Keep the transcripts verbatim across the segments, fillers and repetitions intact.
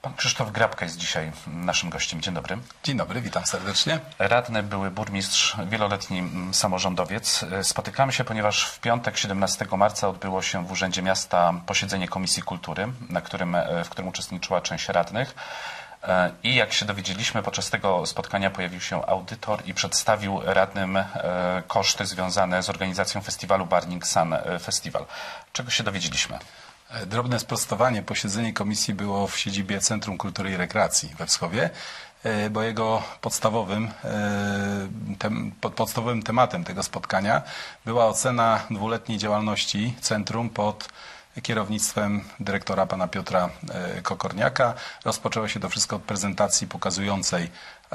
Pan Krzysztof Grabka jest dzisiaj naszym gościem. Dzień dobry. Dzień dobry, witam serdecznie. Radny, były burmistrz, wieloletni samorządowiec. Spotykamy się, ponieważ w piątek, siedemnastego marca, odbyło się w Urzędzie Miasta posiedzenie Komisji Kultury, na którym, w którym uczestniczyła część radnych. I jak się dowiedzieliśmy, podczas tego spotkania pojawił się audytor i przedstawił radnym koszty związane z organizacją festiwalu Burning Sun Festival. Czego się dowiedzieliśmy? Drobne sprostowanie. Posiedzenie komisji było w siedzibie Centrum Kultury i Rekreacji we Wschowie, bo jego podstawowym, tem, podstawowym tematem tego spotkania była ocena dwuletniej działalności centrum pod kierownictwem dyrektora pana Piotra Kokorniaka. Rozpoczęło się to wszystko od prezentacji pokazującej,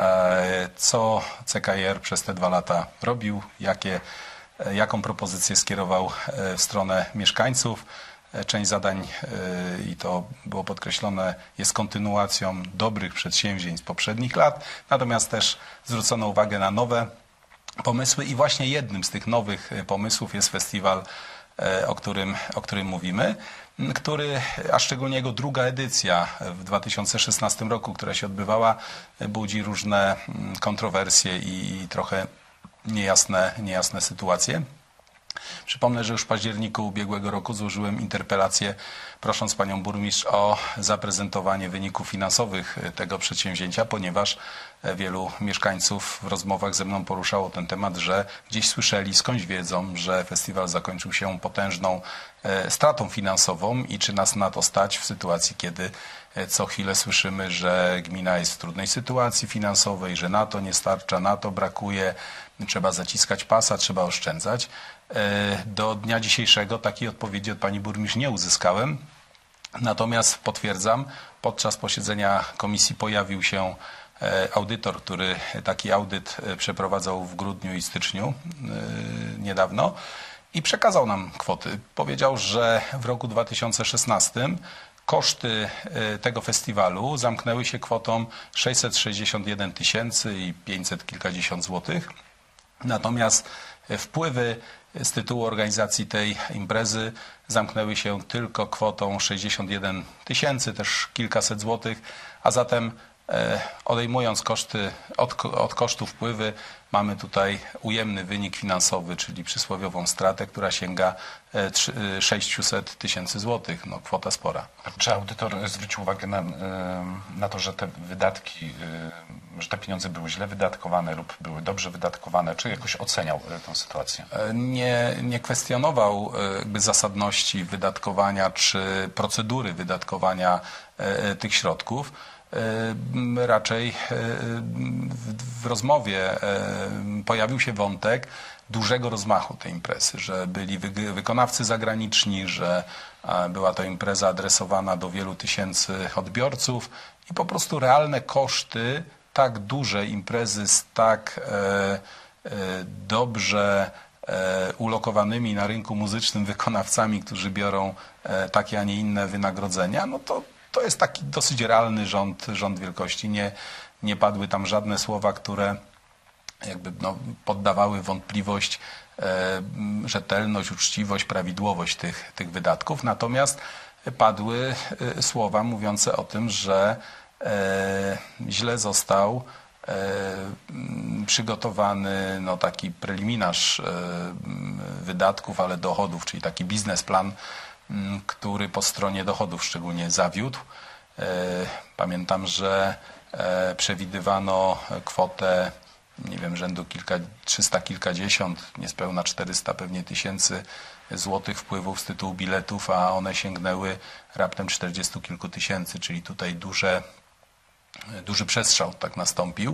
co C K I R przez te dwa lata robił, jakie, jaką propozycję skierował w stronę mieszkańców. Część zadań, i to było podkreślone, jest kontynuacją dobrych przedsięwzięć z poprzednich lat, natomiast też zwrócono uwagę na nowe pomysły i właśnie jednym z tych nowych pomysłów jest festiwal, o którym, o którym mówimy, który, a szczególnie jego druga edycja w dwa tysiące szesnastym roku, która się odbywała, budzi różne kontrowersje i trochę niejasne, niejasne sytuacje. Przypomnę, że już w październiku ubiegłego roku złożyłem interpelację, prosząc panią burmistrz o zaprezentowanie wyników finansowych tego przedsięwzięcia, ponieważ wielu mieszkańców w rozmowach ze mną poruszało ten temat, że gdzieś słyszeli, skądś wiedzą, że festiwal zakończył się potężną stratą finansową i czy nas na to stać w sytuacji, kiedy co chwilę słyszymy, że gmina jest w trudnej sytuacji finansowej, że na to nie starcza, na to brakuje, trzeba zaciskać pasa, trzeba oszczędzać. Do dnia dzisiejszego takiej odpowiedzi od pani burmistrz nie uzyskałem. Natomiast potwierdzam, podczas posiedzenia komisji pojawił się audytor, który taki audyt przeprowadzał w grudniu i styczniu niedawno i przekazał nam kwoty. Powiedział, że w roku dwa tysiące szesnastym koszty tego festiwalu zamknęły się kwotą sześćset sześćdziesiąt jeden tysięcy i pięćset kilkadziesiąt złotych. Natomiast wpływy z tytułu organizacji tej imprezy zamknęły się tylko kwotą sześćdziesiąt jeden tysięcy, też kilkaset złotych, a zatem odejmując koszty, od, od kosztów wpływy, mamy tutaj ujemny wynik finansowy, czyli przysłowiową stratę, która sięga sześćset tysięcy złotych. No, kwota spora. Czy audytor zwrócił uwagę na, na to, że te wydatki, że te pieniądze były źle wydatkowane lub były dobrze wydatkowane? Czy jakoś oceniał tę sytuację? Nie, nie kwestionował jakby zasadności wydatkowania czy procedury wydatkowania tych środków. Raczej w rozmowie pojawił się wątek dużego rozmachu tej imprezy, że byli wykonawcy zagraniczni, że była to impreza adresowana do wielu tysięcy odbiorców i po prostu realne koszty tak dużej imprezy z tak dobrze ulokowanymi na rynku muzycznym wykonawcami, którzy biorą takie, a nie inne wynagrodzenia, no to To jest taki dosyć realny rząd, rząd wielkości. Nie, nie padły tam żadne słowa, które jakby no, poddawały wątpliwość e, rzetelność, uczciwość, prawidłowość tych, tych wydatków. Natomiast padły e, słowa mówiące o tym, że e, źle został e, przygotowany no, taki preliminarz e, wydatków, ale dochodów, czyli taki biznesplan, który po stronie dochodów szczególnie zawiódł. Pamiętam, że przewidywano kwotę, nie wiem, rzędu kilka, trzysta kilkadziesiąt, niespełna czterysta pewnie tysięcy złotych wpływów z tytułu biletów, a one sięgnęły raptem czterdziestu kilku tysięcy, czyli tutaj duże, duży przestrzał tak nastąpił.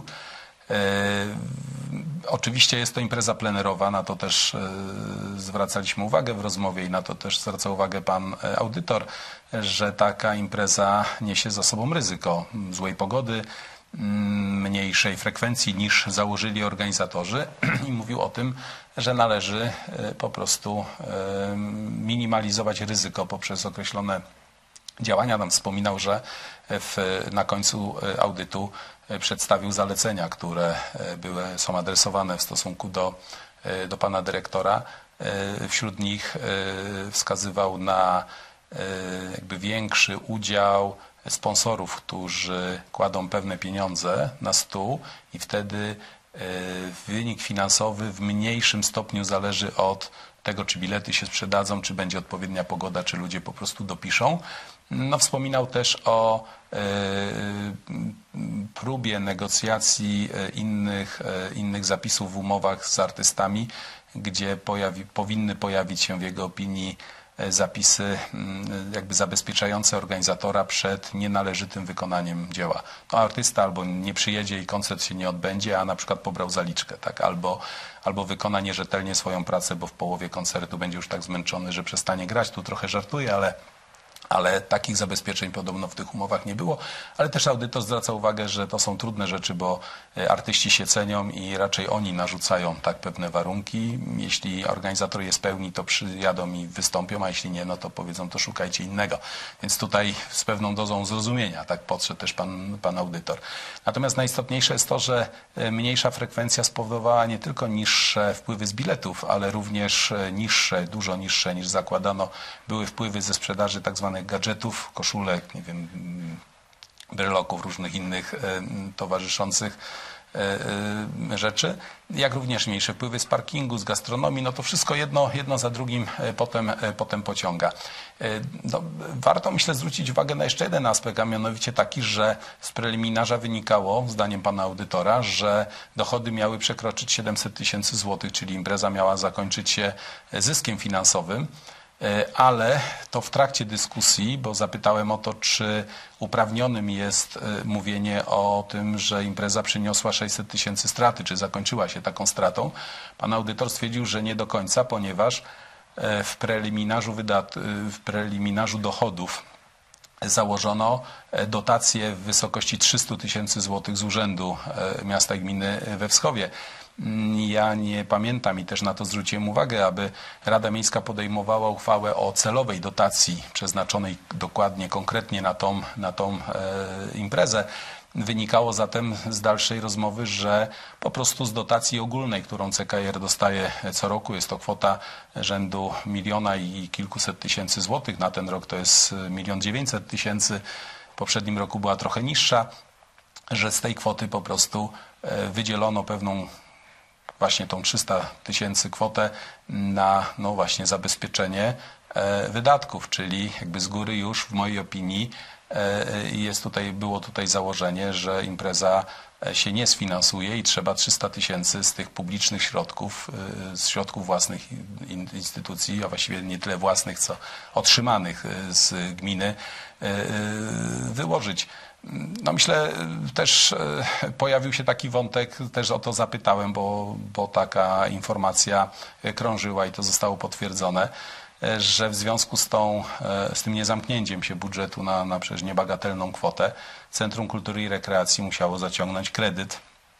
Oczywiście jest to impreza plenerowa, na to też zwracaliśmy uwagę w rozmowie i na to też zwracał uwagę pan audytor, że taka impreza niesie za sobą ryzyko złej pogody, mniejszej frekwencji niż założyli organizatorzy i mówił o tym, że należy po prostu minimalizować ryzyko poprzez określone działania. Tam wspominał, że w, na końcu audytu przedstawił zalecenia, które były, są adresowane w stosunku do, do pana dyrektora. Wśród nich wskazywał na jakby większy udział sponsorów, którzy kładą pewne pieniądze na stół i wtedy wynik finansowy w mniejszym stopniu zależy od tego, czy bilety się sprzedadzą, czy będzie odpowiednia pogoda, czy ludzie po prostu dopiszą. No, wspominał też o e, próbie negocjacji innych, e, innych zapisów w umowach z artystami, gdzie pojawi, powinny pojawić się w jego opinii zapisy jakby zabezpieczające organizatora przed nienależytym wykonaniem dzieła. No, artysta albo nie przyjedzie i koncert się nie odbędzie, a na przykład pobrał zaliczkę, tak? albo, albo wykona nierzetelnie swoją pracę, bo w połowie koncertu będzie już tak zmęczony, że przestanie grać. Tu trochę żartuję, ale ale takich zabezpieczeń podobno w tych umowach nie było. Ale też audytor zwraca uwagę, że to są trudne rzeczy, bo artyści się cenią i raczej oni narzucają tak pewne warunki. Jeśli organizator je spełni, to przyjadą i wystąpią, a jeśli nie, no to powiedzą, to szukajcie innego. Więc tutaj z pewną dozą zrozumienia tak podszedł też pan, pan audytor. Natomiast najistotniejsze jest to, że mniejsza frekwencja spowodowała nie tylko niższe wpływy z biletów, ale również niższe, dużo niższe niż zakładano, były wpływy ze sprzedaży tak zwanych gadżetów, koszulek, nie wiem, bryloków, różnych innych towarzyszących rzeczy, jak również mniejsze wpływy z parkingu, z gastronomii, no to wszystko jedno, jedno za drugim potem, potem pociąga. No, warto, myślę, zwrócić uwagę na jeszcze jeden aspekt, a mianowicie taki, że z preliminarza wynikało, zdaniem pana audytora, że dochody miały przekroczyć siedemset tysięcy złotych, czyli impreza miała zakończyć się zyskiem finansowym. Ale to w trakcie dyskusji, bo zapytałem o to, czy uprawnionym jest mówienie o tym, że impreza przyniosła sześćset tysięcy straty, czy zakończyła się taką stratą. Pan audytor stwierdził, że nie do końca, ponieważ w preliminarzu, wydat... w preliminarzu dochodów założono dotację w wysokości trzysta tysięcy złotych z Urzędu Miasta i Gminy we Wschowie. Ja nie pamiętam i też na to zwróciłem uwagę, aby Rada Miejska podejmowała uchwałę o celowej dotacji przeznaczonej dokładnie, konkretnie na tą, na tą e, imprezę. Wynikało zatem z dalszej rozmowy, że po prostu z dotacji ogólnej, którą C K R dostaje co roku, jest to kwota rzędu miliona i kilkuset tysięcy złotych. Na ten rok to jest milion dziewięćset tysięcy. W poprzednim roku była trochę niższa, że z tej kwoty po prostu wydzielono pewną właśnie tą trzysta tysięcy kwotę na no właśnie zabezpieczenie e, wydatków, czyli jakby z góry już w mojej opinii e, jest tutaj, było tutaj założenie, że impreza się nie sfinansuje i trzeba trzysta tysięcy z tych publicznych środków, e, z środków własnych in, instytucji, a właściwie nie tyle własnych, co otrzymanych z gminy e, wyłożyć. No myślę, też pojawił się taki wątek, też o to zapytałem, bo, bo taka informacja krążyła i to zostało potwierdzone, że w związku z, tą, z tym niezamknięciem się budżetu na, na przecież niebagatelną kwotę Centrum Kultury i Rekreacji musiało zaciągnąć kredyt.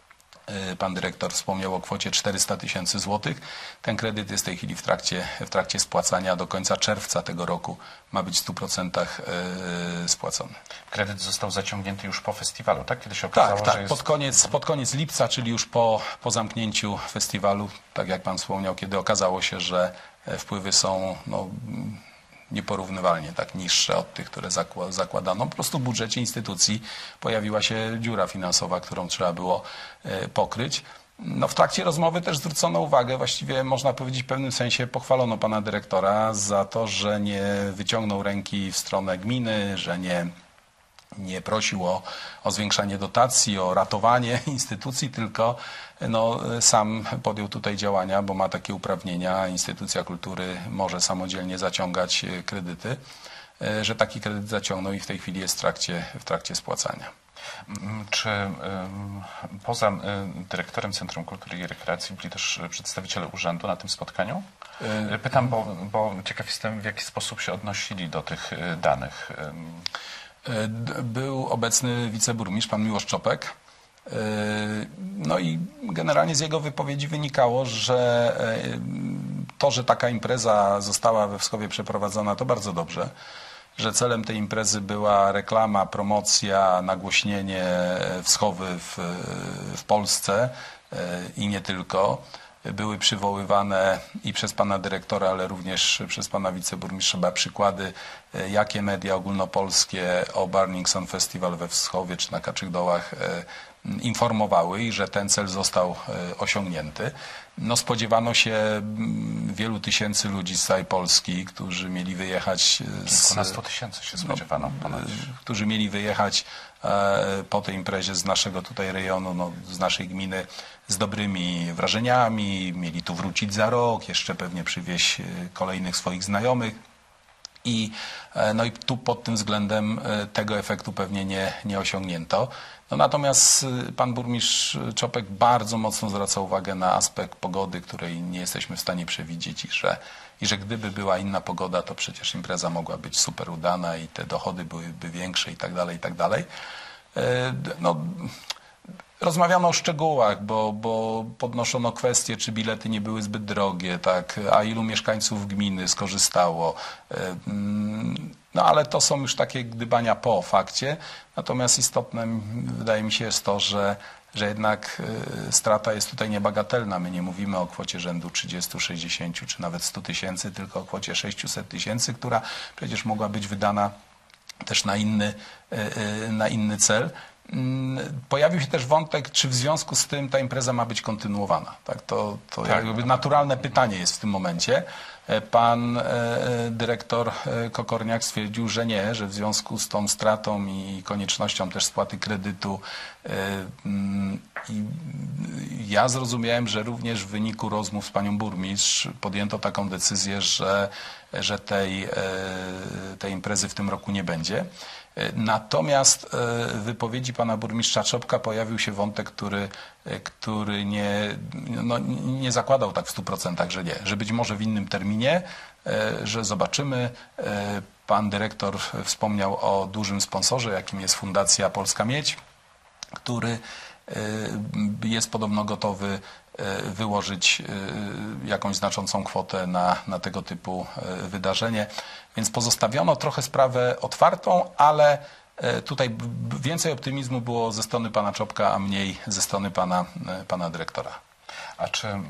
Pan dyrektor wspomniał o kwocie czterysta tysięcy złotych. Ten kredyt jest w tej chwili w trakcie, w trakcie spłacania. Do końca czerwca tego roku ma być w stu procentach spłacony. Kredyt został zaciągnięty już po festiwalu, tak? Kiedy się okazało, tak, tak. że jest... Pod koniec, pod koniec lipca, czyli już po, po zamknięciu festiwalu, tak jak pan wspomniał, kiedy okazało się, że wpływy są no, nieporównywalnie tak niższe od tych, które zakładano. Po prostu w budżecie instytucji pojawiła się dziura finansowa, którą trzeba było pokryć. No, w trakcie rozmowy też zwrócono uwagę, właściwie można powiedzieć w pewnym sensie pochwalono pana dyrektora za to, że nie wyciągnął ręki w stronę gminy, że nie nie prosił o, o zwiększanie dotacji, o ratowanie instytucji, tylko no, sam podjął tutaj działania, bo ma takie uprawnienia. Instytucja kultury może samodzielnie zaciągać kredyty, że taki kredyt zaciągnął i w tej chwili jest w trakcie, w trakcie spłacania. Czy y, poza y, dyrektorem Centrum Kultury i Rekreacji byli też przedstawiciele urzędu na tym spotkaniu? Y, pytam, bo, bo ciekaw jestem, w jaki sposób się odnosili do tych y, danych. Był obecny wiceburmistrz, pan Miłosz Czopek. No i generalnie z jego wypowiedzi wynikało, że to, że taka impreza została we Wschowie przeprowadzona, to bardzo dobrze. Że celem tej imprezy była reklama, promocja, nagłośnienie Wschowy w, w Polsce i nie tylko. były przywoływane i przez pana dyrektora, ale również przez pana wiceburmistrza przykłady, jakie media ogólnopolskie o Burning Sun Festival we Wschowie czy na Kaczych Dołach informowały i że ten cel został osiągnięty. No, spodziewano się wielu tysięcy ludzi z całej Polski, którzy mieli wyjechać z... Kilkunastu tysięcy się spodziewano. No, którzy mieli wyjechać e, po tej imprezie z naszego tutaj rejonu, no, z naszej gminy z dobrymi wrażeniami, mieli tu wrócić za rok, jeszcze pewnie przywieźć kolejnych swoich znajomych. I, no i tu pod tym względem tego efektu pewnie nie, nie osiągnięto. No natomiast pan burmistrz Czopek bardzo mocno zwraca uwagę na aspekt pogody, której nie jesteśmy w stanie przewidzieć i że, i że gdyby była inna pogoda, to przecież impreza mogła być super udana i te dochody byłyby większe i tak dalej, i tak dalej. No, rozmawiano o szczegółach, bo, bo podnoszono kwestię, czy bilety nie były zbyt drogie, tak, a ilu mieszkańców gminy skorzystało. No ale to są już takie gdybania po fakcie. Natomiast istotne wydaje mi się jest to, że, że jednak strata jest tutaj niebagatelna. My nie mówimy o kwocie rzędu trzydziestu, sześćdziesięciu czy nawet stu tysięcy, tylko o kwocie sześciuset tysięcy, która przecież mogła być wydana też na inny, na inny cel. Pojawił się też wątek, czy w związku z tym ta impreza ma być kontynuowana. Tak, to to tak. Jakby naturalne pytanie jest w tym momencie. Pan e, dyrektor Kokorniak stwierdził, że nie, że w związku z tą stratą i koniecznością też spłaty kredytu e, i ja zrozumiałem, że również w wyniku rozmów z panią burmistrz podjęto taką decyzję, że, że tej, e, tej imprezy w tym roku nie będzie. Natomiast w wypowiedzi pana burmistrza Czopka pojawił się wątek, który, który nie, no, nie zakładał tak w stu procentach, że nie, że być może w innym terminie, że zobaczymy. Pan dyrektor wspomniał o dużym sponsorze, jakim jest Fundacja Polska Miedź, który jest podobno gotowy wyłożyć jakąś znaczącą kwotę na, na tego typu wydarzenie. Więc pozostawiono trochę sprawę otwartą, ale tutaj więcej optymizmu było ze strony pana Czopka, a mniej ze strony pana, pana dyrektora. A czy y,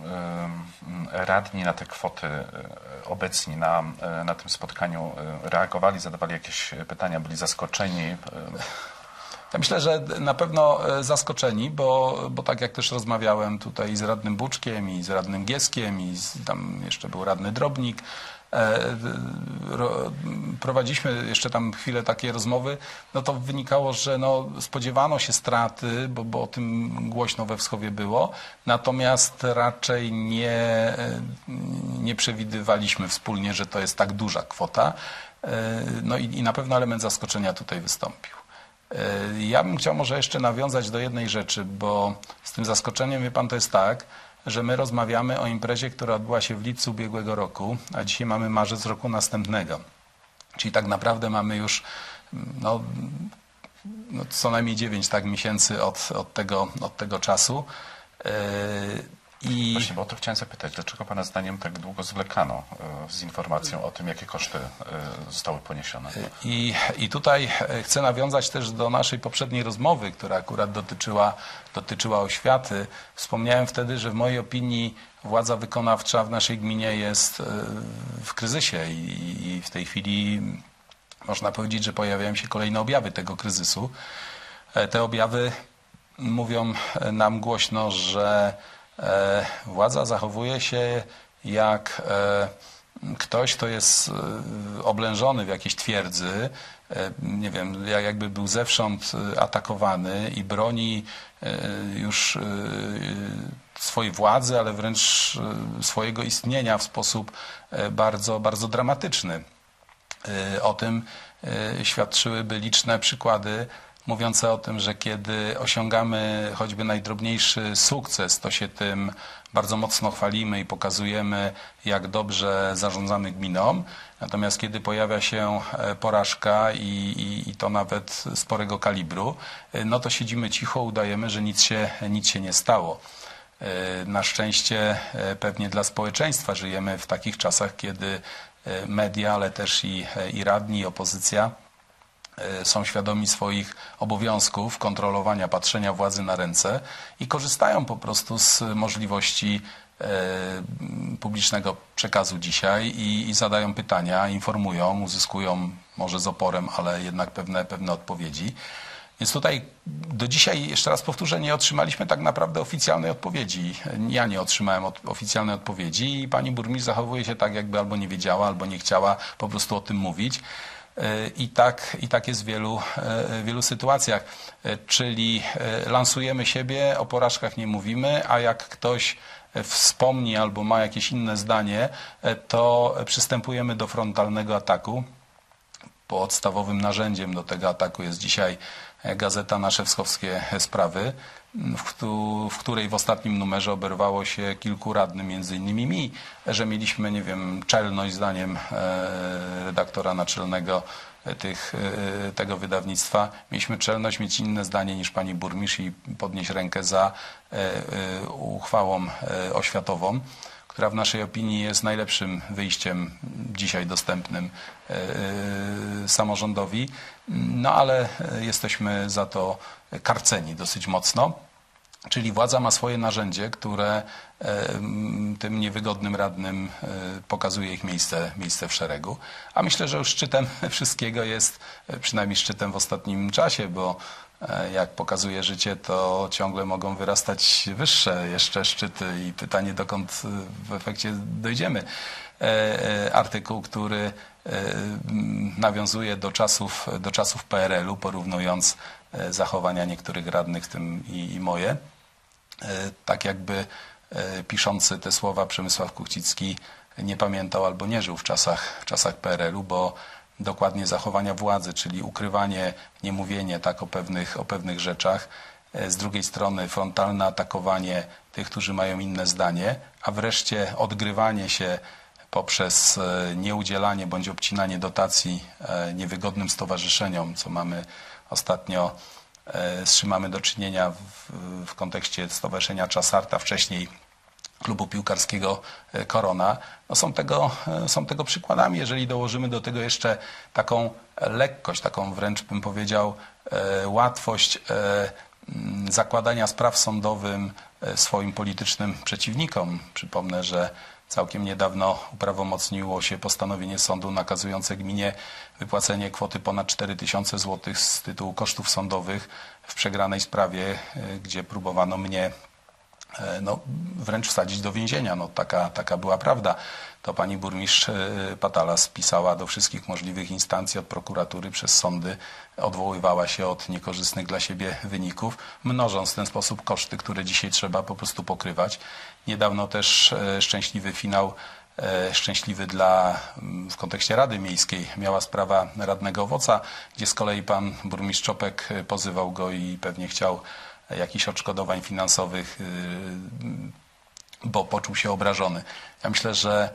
radni na te kwoty y, obecni na, y, na tym spotkaniu y, reagowali, zadawali jakieś pytania, byli zaskoczeni? Y, Ja myślę, że na pewno zaskoczeni, bo, bo tak jak też rozmawiałem tutaj z radnym Buczkiem i z radnym Gieskiem i z, tam jeszcze był radny Drobnik, e, ro, prowadziliśmy jeszcze tam chwilę takie rozmowy, no to wynikało, że no, spodziewano się straty, bo, bo o tym głośno we Wschowie było, natomiast raczej nie, nie przewidywaliśmy wspólnie, że to jest tak duża kwota. E, no i, i na pewno element zaskoczenia tutaj wystąpił. Ja bym chciał może jeszcze nawiązać do jednej rzeczy, bo z tym zaskoczeniem, wie pan, to jest tak, że my rozmawiamy o imprezie, która odbyła się w lipcu ubiegłego roku, a dzisiaj mamy marzec roku następnego. Czyli tak naprawdę mamy już no, no co najmniej dziewięć tak, miesięcy od, od, tego, od tego czasu. I... Właśnie, bo o to chciałem zapytać, dlaczego pana zdaniem tak długo zwlekano z informacją o tym, jakie koszty zostały poniesione? I, i tutaj chcę nawiązać też do naszej poprzedniej rozmowy, która akurat dotyczyła, dotyczyła oświaty. Wspomniałem wtedy, że w mojej opinii władza wykonawcza w naszej gminie jest w kryzysie i, i w tej chwili można powiedzieć, że pojawiają się kolejne objawy tego kryzysu. Te objawy mówią nam głośno, że władza zachowuje się jak ktoś, kto jest oblężony w jakiejś twierdzy, nie wiem, jakby był zewsząd atakowany i broni już swojej władzy, ale wręcz swojego istnienia w sposób bardzo, bardzo dramatyczny. O tym świadczyłyby liczne przykłady mówiące o tym, że kiedy osiągamy choćby najdrobniejszy sukces, to się tym bardzo mocno chwalimy i pokazujemy, jak dobrze zarządzamy gminą. Natomiast kiedy pojawia się porażka i, i, i to nawet sporego kalibru, no to siedzimy cicho, udajemy, że nic się, nic się nie stało. Na szczęście pewnie dla społeczeństwa żyjemy w takich czasach, kiedy media, ale też i, i radni, i opozycja są świadomi swoich obowiązków kontrolowania, patrzenia władzy na ręce i korzystają po prostu z możliwości publicznego przekazu dzisiaj i, i zadają pytania, informują, uzyskują może z oporem, ale jednak pewne, pewne odpowiedzi. Więc tutaj do dzisiaj, jeszcze raz powtórzę, nie otrzymaliśmy tak naprawdę oficjalnej odpowiedzi. Ja nie otrzymałem od, oficjalnej odpowiedzi i pani burmistrz zachowuje się tak, jakby albo nie wiedziała, albo nie chciała po prostu o tym mówić. I tak, i tak jest w wielu, w wielu sytuacjach. Czyli lansujemy siebie, o porażkach nie mówimy, a jak ktoś wspomni albo ma jakieś inne zdanie, to przystępujemy do frontalnego ataku. Podstawowym narzędziem do tego ataku jest dzisiaj gazeta Nasze Wschowskie Sprawy, w której w ostatnim numerze oberwało się kilku radnym, między innymi mi, że mieliśmy, nie wiem, czelność zdaniem redaktora naczelnego tych, tego wydawnictwa. Mieliśmy czelność mieć inne zdanie niż pani burmistrz i podnieść rękę za uchwałą oświatową, która w naszej opinii jest najlepszym wyjściem dzisiaj dostępnym samorządowi, no ale jesteśmy za to karceni dosyć mocno. Czyli władza ma swoje narzędzie, które tym niewygodnym radnym pokazuje ich miejsce, miejsce w szeregu. A myślę, że już szczytem wszystkiego jest, przynajmniej szczytem w ostatnim czasie, bo jak pokazuje życie, to ciągle mogą wyrastać wyższe jeszcze szczyty i pytanie, dokąd w efekcie dojdziemy. Artykuł, który nawiązuje do czasów, do czasów P R L u, porównując zachowania niektórych radnych, w tym i, i moje. Tak jakby piszący te słowa Przemysław Kuchcicki nie pamiętał albo nie żył w czasach, w czasach P R L u, bo dokładnie zachowania władzy, czyli ukrywanie, niemówienie tak o pewnych, o pewnych rzeczach. Z drugiej strony frontalne atakowanie tych, którzy mają inne zdanie, a wreszcie odgrywanie się poprzez nieudzielanie bądź obcinanie dotacji niewygodnym stowarzyszeniom, co mamy ostatnio, z czym mamy do czynienia w, w kontekście Stowarzyszenia Czasarta, wcześniej klubu piłkarskiego Korona, no są, tego, są tego przykładami. Jeżeli dołożymy do tego jeszcze taką lekkość, taką wręcz bym powiedział łatwość zakładania spraw sądowym swoim politycznym przeciwnikom. Przypomnę, że całkiem niedawno uprawomocniło się postanowienie sądu nakazujące gminie wypłacenie kwoty ponad cztery tysiące złotych z tytułu kosztów sądowych w przegranej sprawie, gdzie próbowano mnie no, wręcz wsadzić do więzienia. No, taka, taka była prawda. To pani burmistrz Patalas pisała do wszystkich możliwych instancji, od prokuratury przez sądy, odwoływała się od niekorzystnych dla siebie wyników, mnożąc w ten sposób koszty, które dzisiaj trzeba po prostu pokrywać. Niedawno też szczęśliwy finał, szczęśliwy dla, w kontekście Rady Miejskiej, miała sprawa radnego Owoca, gdzie z kolei pan burmistrz Czopek pozywał go i pewnie chciał jakichś odszkodowań finansowych, bo poczuł się obrażony. Ja myślę, że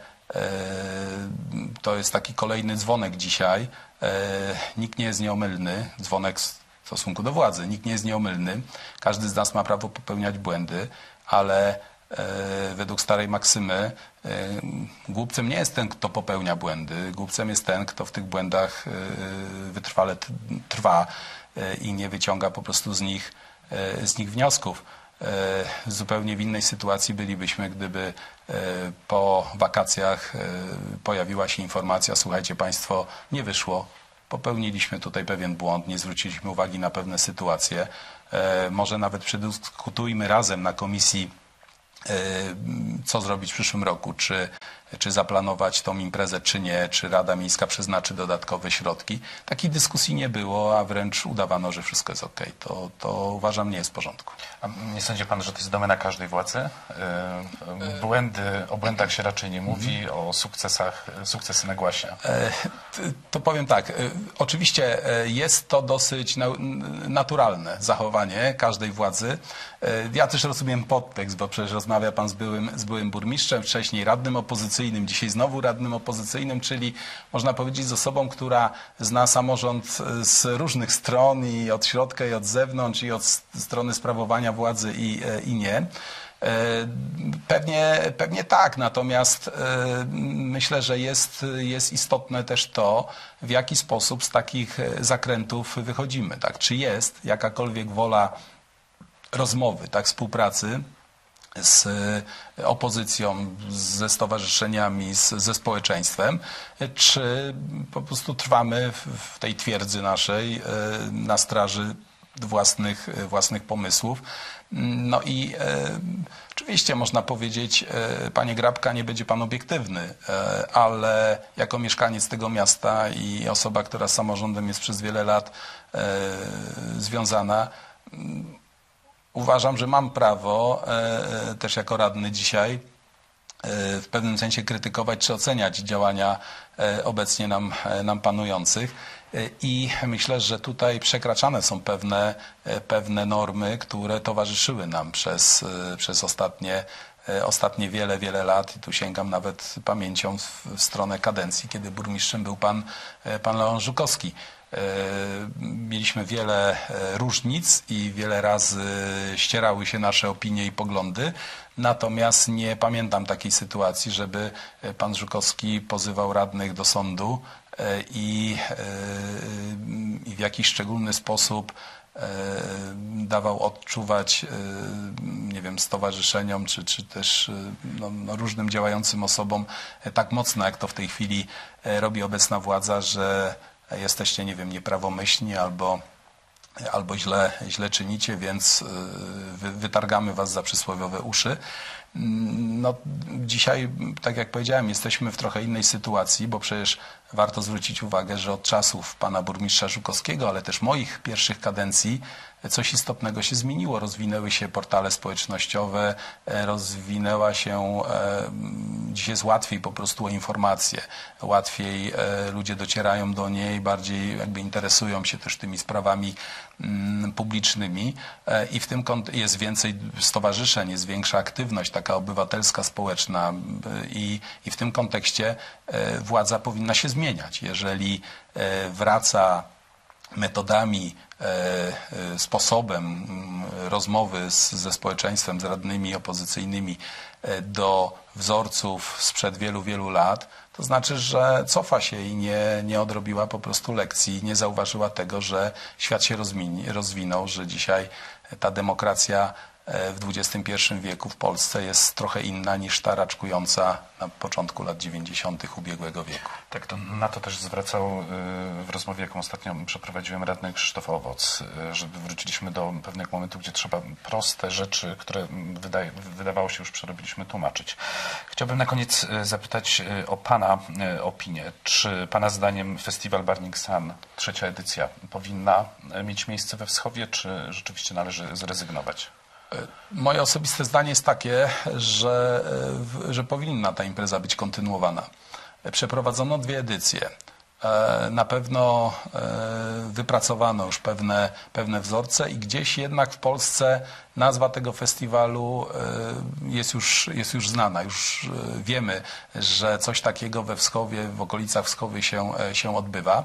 to jest taki kolejny dzwonek dzisiaj. Nikt nie jest nieomylny, dzwonek w stosunku do władzy. Nikt nie jest nieomylny. Każdy z nas ma prawo popełniać błędy, ale według starej maksymy głupcem nie jest ten, kto popełnia błędy. Głupcem jest ten, kto w tych błędach wytrwale trwa i nie wyciąga po prostu z nich z nich wniosków. Zupełnie w innej sytuacji bylibyśmy, gdyby po wakacjach pojawiła się informacja: słuchajcie państwo, nie wyszło, popełniliśmy tutaj pewien błąd, nie zwróciliśmy uwagi na pewne sytuacje, może nawet przedyskutujmy razem na komisji, co zrobić w przyszłym roku, czy, czy zaplanować tą imprezę, czy nie, czy Rada Miejska przeznaczy dodatkowe środki. Takiej dyskusji nie było, a wręcz udawano, że wszystko jest okej. To, to uważam, nie jest w porządku. A nie sądzi pan, że to jest domena każdej władzy? Błędy, o błędach się raczej nie mówi, o sukcesach, sukcesy nagłaśnia. To powiem tak, oczywiście jest to dosyć naturalne zachowanie każdej władzy. Ja też rozumiem podtekst, bo przecież rozmawia pan z byłym, z byłym burmistrzem, wcześniej radnym opozycyjnym, dzisiaj znowu radnym opozycyjnym, czyli można powiedzieć z osobą, która zna samorząd z różnych stron, i od środka, i od zewnątrz, i od strony sprawowania władzy, i, i nie. Pewnie, pewnie tak, natomiast myślę, że jest, jest istotne też to, w jaki sposób z takich zakrętów wychodzimy. Tak? Czy jest jakakolwiek wola rozmowy, tak, współpracy z opozycją, ze stowarzyszeniami, z, ze społeczeństwem, czy po prostu trwamy w, w tej twierdzy naszej na straży własnych, własnych pomysłów. No i e, oczywiście można powiedzieć, e, panie Grabka, nie będzie pan obiektywny, e, ale jako mieszkaniec tego miasta i osoba, która z samorządem jest przez wiele lat e, związana, m, uważam, że mam prawo e, też jako radny dzisiaj e, w pewnym sensie krytykować czy oceniać działania e, obecnie nam, e, nam panujących. I myślę, że tutaj przekraczane są pewne, pewne normy, które towarzyszyły nam przez, przez ostatnie, ostatnie wiele, wiele lat. I tu sięgam nawet pamięcią w, w stronę kadencji, kiedy burmistrzem był pan, pan Leon Żukowski. Mieliśmy wiele różnic i wiele razy ścierały się nasze opinie i poglądy. Natomiast nie pamiętam takiej sytuacji, żeby pan Żukowski pozywał radnych do sądu i, i w jakiś szczególny sposób dawał odczuwać, nie wiem, stowarzyszeniom czy, czy też no, no, różnym działającym osobom tak mocno, jak to w tej chwili robi obecna władza, że jesteście, nie wiem, nieprawomyślni albo, albo źle, źle czynicie, więc wy, wytargamy was za przysłowiowe uszy. No, dzisiaj, tak jak powiedziałem, jesteśmy w trochę innej sytuacji, bo przecież warto zwrócić uwagę, że od czasów pana burmistrza Żukowskiego, ale też moich pierwszych kadencji, coś istotnego się zmieniło. Rozwinęły się portale społecznościowe, rozwinęła się, dzisiaj jest łatwiej po prostu o informacje, łatwiej ludzie docierają do niej, bardziej jakby interesują się też tymi sprawami publicznymi i w tym jest więcej stowarzyszeń, jest większa aktywność taka obywatelska, społeczna i, i w tym kontekście władza powinna się zmieniać. Jeżeli wraca metodami, sposobem rozmowy z, ze społeczeństwem, z radnymi opozycyjnymi do wzorców sprzed wielu, wielu lat, to znaczy, że cofa się i nie, nie odrobiła po prostu lekcji, nie zauważyła tego, że świat się rozwinie, rozwinął, że dzisiaj ta demokracja w dwudziestym pierwszym wieku w Polsce jest trochę inna niż ta raczkująca na początku lat dziewięćdziesiątych ubiegłego wieku. Tak, to na to też zwracał w rozmowie, jaką ostatnio przeprowadziłem, radny Krzysztof Owoc, że wróciliśmy do pewnych momentów, gdzie trzeba proste rzeczy, które wydaje, wydawało się już przerobiliśmy, tłumaczyć. Chciałbym na koniec zapytać o pana opinię. Czy pana zdaniem festiwal Burning Sun, trzecia edycja, powinna mieć miejsce we Wschowie, czy rzeczywiście należy zrezygnować? Moje osobiste zdanie jest takie, że, że powinna ta impreza być kontynuowana. Przeprowadzono dwie edycje. Na pewno wypracowano już pewne, pewne wzorce i gdzieś jednak w Polsce nazwa tego festiwalu jest już, jest już znana. Już wiemy, że coś takiego we Wschowie, w okolicach Wschowy się, się odbywa.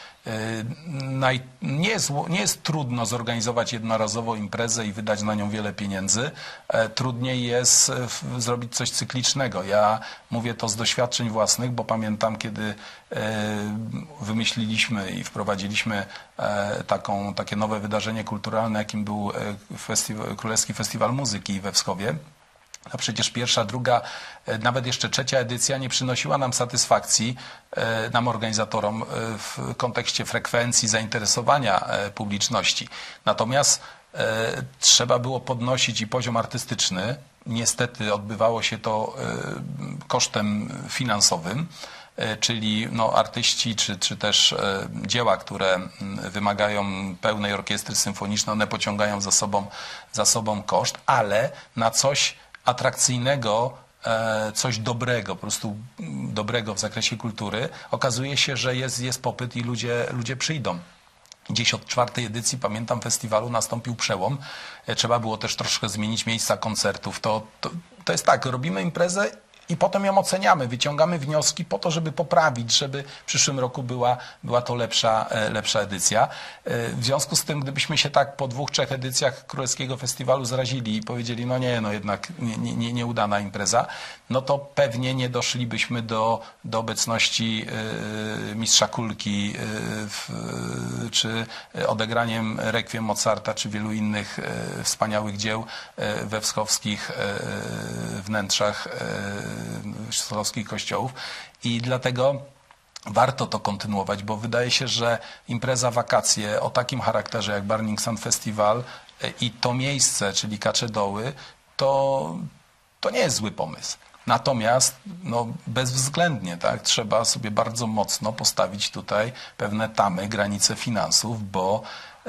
Nie jest, nie jest trudno zorganizować jednorazowo imprezę i wydać na nią wiele pieniędzy. Trudniej jest zrobić coś cyklicznego. Ja mówię to z doświadczeń własnych, bo pamiętam, kiedy wymyśliliśmy i wprowadziliśmy taką, takie nowe wydarzenie kulturalne, jakim był festiwal, Królewski Festiwal Muzyki we Wschowie. A przecież pierwsza, druga, nawet jeszcze trzecia edycja nie przynosiła nam satysfakcji, nam organizatorom, w kontekście frekwencji, zainteresowania publiczności. Natomiast trzeba było podnosić i poziom artystyczny. Niestety odbywało się to kosztem finansowym, czyli no, artyści czy, czy też dzieła, które wymagają pełnej orkiestry symfonicznej, one pociągają za sobą, za sobą koszt, ale na coś atrakcyjnego, coś dobrego, po prostu dobrego w zakresie kultury, okazuje się, że jest, jest popyt i ludzie, ludzie przyjdą. Gdzieś od czwartej edycji, pamiętam, festiwalu nastąpił przełom. Trzeba było też troszkę zmienić miejsca koncertów. To, to, to jest tak, robimy imprezę i potem ją oceniamy, wyciągamy wnioski po to, żeby poprawić, żeby w przyszłym roku była, była to lepsza, lepsza edycja. W związku z tym, gdybyśmy się tak po dwóch, trzech edycjach Królewskiego Festiwalu zrazili i powiedzieli, no nie, no jednak nie, nie, nieudana impreza, no to pewnie nie doszlibyśmy do, do obecności Mistrza Kulki, w, czy odegraniem Rekwiem Mozarta, czy wielu innych wspaniałych dzieł we wschowskich wnętrzach wschowskich kościołów. I dlatego warto to kontynuować, bo wydaje się, że impreza wakacje o takim charakterze jak Burning Sun Festival i to miejsce, czyli Kaczedoły, to, to nie jest zły pomysł. Natomiast no, bezwzględnie tak, trzeba sobie bardzo mocno postawić tutaj pewne tamy, granice finansów, bo, yy,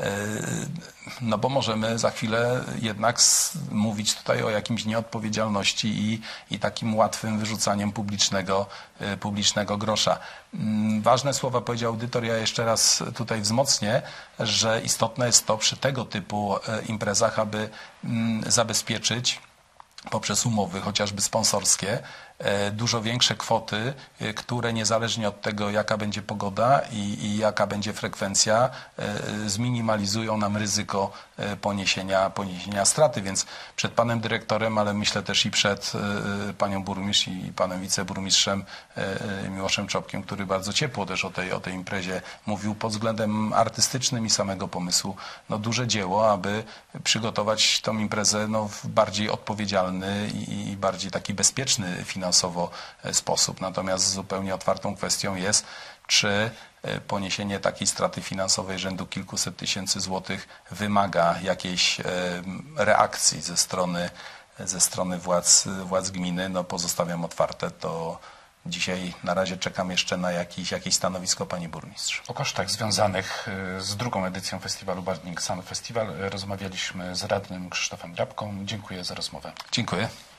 no, bo możemy za chwilę jednak mówić tutaj o jakimś nieodpowiedzialności i, i takim łatwym wyrzucaniem publicznego, yy, publicznego grosza. Yy, ważne słowa powiedział audytor, ja jeszcze raz tutaj wzmocnię, że istotne jest to przy tego typu yy, imprezach, aby yy, zabezpieczyć poprzez umowy, chociażby sponsorskie, dużo większe kwoty, które niezależnie od tego, jaka będzie pogoda i, i jaka będzie frekwencja, zminimalizują nam ryzyko poniesienia, poniesienia straty. Więc przed panem dyrektorem, ale myślę też i przed panią burmistrz i panem wiceburmistrzem Miłoszem Czopkiem, który bardzo ciepło też o tej, o tej imprezie mówił pod względem artystycznym i samego pomysłu. No, duże dzieło, aby przygotować tą imprezę no, w bardziej odpowiedzialny i, i bardziej taki bezpieczny finansowo finansowo sposób. Natomiast zupełnie otwartą kwestią jest, czy poniesienie takiej straty finansowej rzędu kilkuset tysięcy złotych wymaga jakiejś reakcji ze strony, ze strony władz, władz gminy. No, pozostawiam otwarte to. Dzisiaj na razie czekam jeszcze na jakieś, jakieś stanowisko pani burmistrz. O kosztach związanych z drugą edycją festiwalu Burning Sun Festival rozmawialiśmy z radnym Krzysztofem Grabką. Dziękuję za rozmowę. Dziękuję.